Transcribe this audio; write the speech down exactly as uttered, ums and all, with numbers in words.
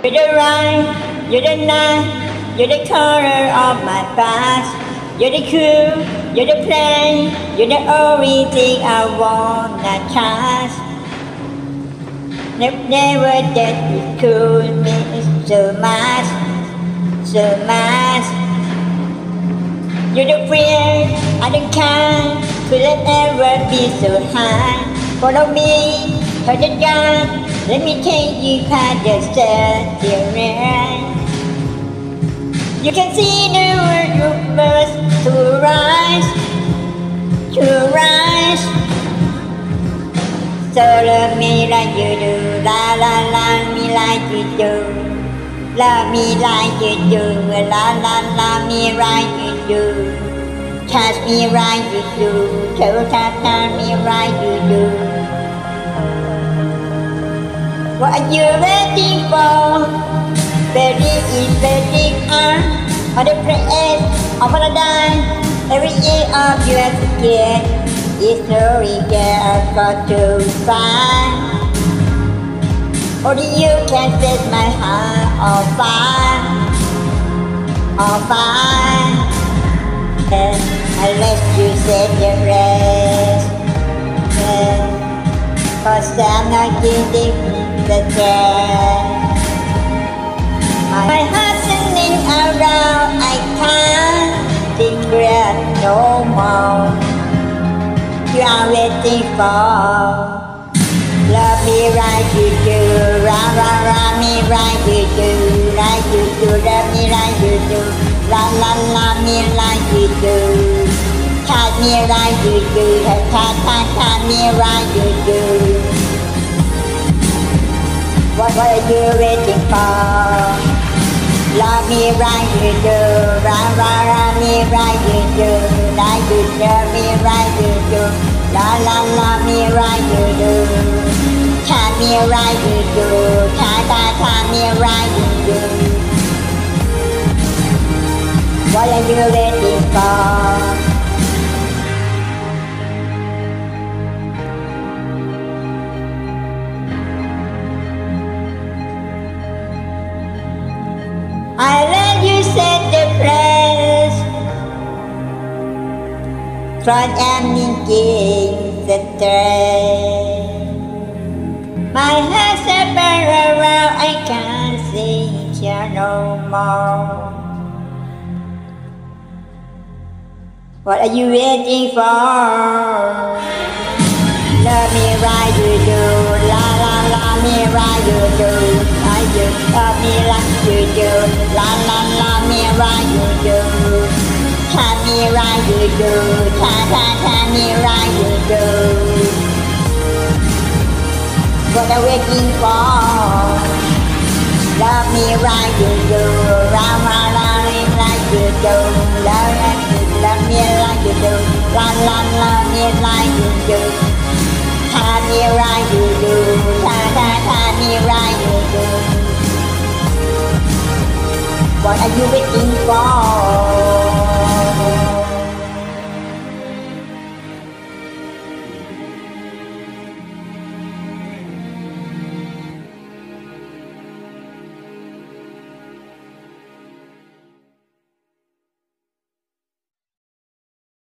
You're the right, you're the night, you're the color of my past. You're the cool, you're the play, you're the only thing I wanna trust. Never, never that you could miss so much, so much. You're the fear, I don't care, could it ever be so high? Follow me, hold the gun, let me take you past the stairs. You can see the world you must to rise, to rise. So love me like you do, la la la me like you do. Love me like you do, la la la me like you do. Touch me like you do, so touch me like you do. What are you waiting for? Very is very on on the place of paradise. Every year of you as a kid is story girl got to find. Only you can set my heart on fire, on fire. And unless you set the rest, yeah. Cause I'm not giving the chance. My heart's spinning around, I can't regret no more. You are waiting for. Love me right you do, ra ra ra me right you do, like you do, love me like you do, la la la me like you do, touch me like you do, touch touch touch me like you do. What, what are you waiting for? Love me right you do, ra ra ra me right you do, like you do, me right you do, la la la me right you do, touch me right you do, touch touch touch me right you do. What are you waiting for? I let you set the place from ending the day. My head's a burn around, I can't see you no more. What are you waiting for? Love me right you do, la la la me right you do, I do, love me like you do, la la la me right you do, touch me right you do, touch touch touch me right you do. What are you waiting for? Love me right you do, la la la me like you do, love me love me like you do, la la la me like you do. Touch me right you do, touch touch touch me right you do. What are you waiting for?